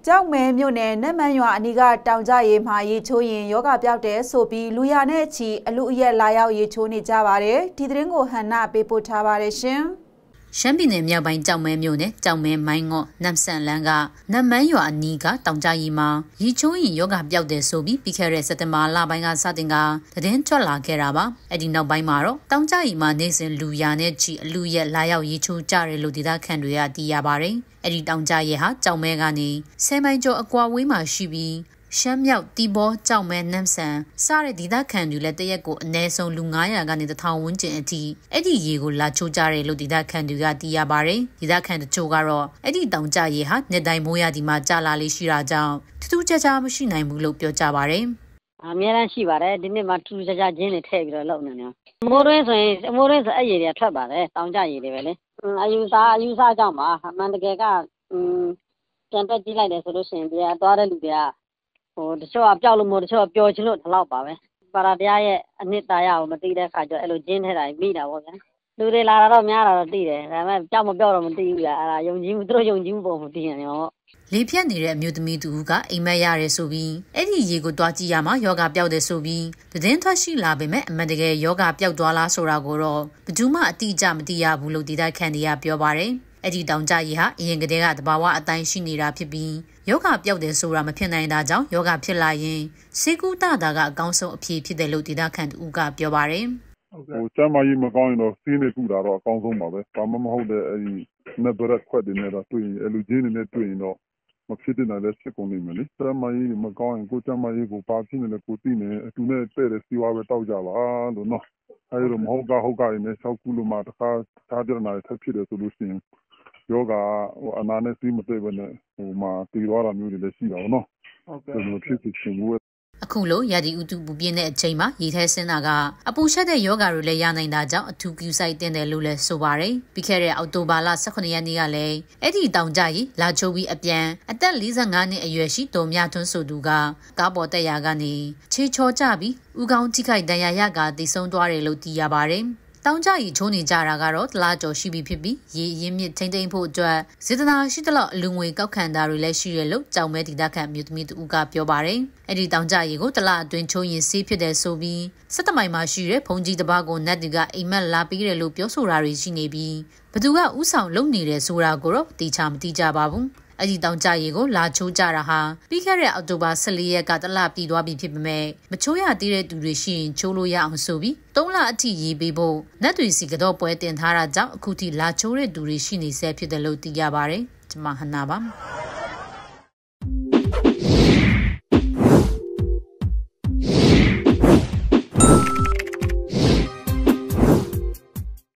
ကြောက်မဲမြို့နယ်နတ်မန်းရွာအနီးကတောင်ကျရေမှာရေချိုးရင်ယောဂပြောက်တဲ့ဆိုပြီးလူရနဲ့ချီအလူအရက်လာရောက်ရေချိုးနေကြပါတယ်ဒီသတင်းကိုဟန်နာပေးပို့ထားပါတယ်ရှင်ရှမ်းပြည်နယ်မြောက်ပိုင်းကြောက်မဲမြို့နယ်ကြောက်မဲမိုင်းငေါ့နမ်ဆန်လန်းကနတ်မန်းရွာအနီးကတောင်ကျရေမှာရေချိုးရင်ယောဂပြောက်တဲ့ဆိုပြီးပြီးခဲ့တဲ့စက်တင်ဘာလပိုင်းကစတင်ကသတင်းထွက်လာခဲ့တာပါအဲ့ဒီနောက်ပိုင်းမှာတော့တောင်ကျရေမှာနေစဉ်လူရနဲ့ချီအလူအရက်လာရောက်ရေချိုးကြတယ်လို့ဒေသခံတွေကသိရပါတယ်အဲ့ဒီတောင်ကျရေဟာကြောက်မဲကနေ10မိုင်ကျော်အကွာဝေးမှာရှိပြီးရှမ်းမြောက်တီဘောကြောက်မဲနမ်ဆန်စတဲ့ဒေသခံတွေလည်းတရက်ကိုအနည်းဆုံးလူ900ကနေ1000ဝန်းကျင်အထိအဲ့ဒီရေကိုလာချိုးကြတယ်လို့ဒေသခံတွေကသိရပါတယ်ဒေသခံတချို့ကတော့အဲ့ဒီတောင်ကျရေဟာနှစ်တိုင်းမိုးရဒီမှာကြာလာလေးရှိတာကြောင့်ထူးထူးခြားခြားမရှိနိုင်ဘူးလို့ပြောကြပါတယ်အများအားရှိပါတယ်ဒီနေ့မှထူးခြားခြားချင်းတွေထည့်ပြီးတော့လုပ်နေတယ်မိုးရင်းဆိုရင်မိုးရင်းဆိုအဲ့ရေတွေထွက်ပါတယ်တောင်ကျရေတွေပဲလေအယူစားကြောင့်ပါအမှန်တကယ်ကပြန်တက်ကြည့်လိုက်တယ်ဆိုလို့ရှိရင်ဒီကသွားတဲ့လူတွေကတချို့ကပျောက်လို့မို့တချို့ကပျော်ချင်လို့ဒီလောက်ပါပဲပါရတရားရဲ့အနှစ်သာရကိုမသိတဲ့အခါကျတော့အဲ့လိုကျင်းထဲတာမိတာပေါ့ဗျာလူတွေလာတော့များတာတော့သိတယ်ဒါပေမဲ့ပျောက်မပျောက်တော့မသိဘူးဗျာအဲ့ဒါယုံကြည်မှုသူတို့ယုံကြည်မှုပုံမသိရင်ရောလေဖြတ်နေတဲ့အမျိုးသမီးတူကအိမ်မက်ရတယ်ဆိုပြီးအဲ့ဒီရေကိုတွားကြည့်ရမှာယောဂပျောက်တယ်ဆိုပြီးသတင်းထွက်ရှိလာပေမဲ့အမှန်တကယ်ယောဂပျောက်သွားလားဆိုတာကိုတော့ဘယ်သူမှအတိအကျမသိရဘူးလို့ဒေသခံတွေကပြောပါတယ်အဲ့ဒီတောင်ကျရေဟာအရင်ကတည်းကတဘာဝအတိုင်းရှိနေတာဖြစ်ပြီးယောဂပျောက်တယ်ဆိုတာမဖြစ်နိုင်တာကြောင့်ယောဂဖြစ်လာရင်စေကူတာကအကောင်းဆုံးအဖြေဖြစ်တယ်လို့ဒေသခံတူကပြောပါတယ်ကျမ်းမာရေးမကောင်းရင်တော့စီးနေကူတာတော့အကောင်းဆုံးပါပဲ။ဘာမှမဟုတ်တဲ့အဲ့ဒီnet bread ခွက်တွေနဲ့တော့တွေ့ရင်အလူချင်းတွေနဲ့တွေ့ရင်တော့မဖြစ်တဲ့လည်းဖြစ်ကုန်နေမယ်လေ။ကျမ်းမာရေးမကောင်းရင်ကိုကျမ်းမာရေးကိုပါဖြစ်နေလည်းကိုသိနေအတူနဲ့တဲ့တဲ့စီဝါပဲတောက်ကြပါလို့နော်။အဲ့လိုမဟုတ်ကရင်လည်း၆ခုလို့မှတစ်ခါထားကြနာထပ်ဖြစ်တယ်ဆိုလို့ရှိရင်ယောဂအနာနဲ့စီးမသိဘဲနဲ့မှာတည်သွားတာမျိုးတွေလည်းရှိတာပေါ့နော်။ဟုတ်ကဲ့။ဖြစ်ချင်ဘူးအခုလိုရာသီဥတုပူပြင်းတဲ့အချိန်မှာရေထဲဆင်းတာကအပူရှက်တဲ့ယောဂါတွေလည်းရနိုင်တာကြောင့်အထူးကူးဆိုင်တင်တယ်လို့လည်းဆိုပါတယ်။ပြီးခဲ့တဲ့အောက်တိုဘာလ18ရက်နေ့ကလည်းအဲ့ဒီတောင်ကျရေလာချိုးပြီးအပြန်အသက်45နှစ်အရွယ်ရှိတော်မြထွန်းဆိုသူကကားပေါ်တက်ရာကနေခြေချော်ကျပြီးဥကောင်းထိခိုက်ဒဏ်ရာရကတည်ဆုံသွားတယ်လို့သိရပါတယ်။တောင်ကျရေချိုးနေကြတာကတော့တလားကျော်ရှိပြီဖြစ်ပြီးရေရင်းမြစ်ထိမ့်သိမ့်ဖို့အတွက်စေတနာရှိသလောက်အလူငွေကောက်ခံတာတွေလည်းရှိရလို့ကြောင်မဲဒေသခံမြို့သမီးတူကပြောပါတယ်။အဲ့ဒီတောင်ကျရေကိုတလားအတွင်းချိုးရင်ဆေးဖြစ်တယ်ဆိုပြီး17မိုင်မှာရှိတဲ့ဘုံကြီးတစ်ပါးကိုနတ်တွေကအိမ်မက်လာပေးတယ်လို့ပြောဆိုတာတွေရှိနေပြီးဘသူကဥဆောင်လုပ်နေတယ်ဆိုတာကိုတော့တိကျမသိကြပါဘူး။အဲ့ဒီတောင်ကျရေကိုလာချိုးကြတာဟာပြီးခဲ့တဲ့အောက်တိုဘာ14ရက်ကတလပြည်သွားပြီဖြစ်ပေမဲ့မချိုးရသေးတဲ့သူတွေရှိရင်ချိုးလို့ရအောင်ဆိုပြီး3လအထိရေးပေးဖို့နတ်တွေစီကတော့ပွဲတင်ထားတာကြောင့်အခုထိလာချိုးတဲ့သူတွေရှိနေဆဲဖြစ်တယ်လို့သိရပါတယ်။ကျွန်မဟနာပါ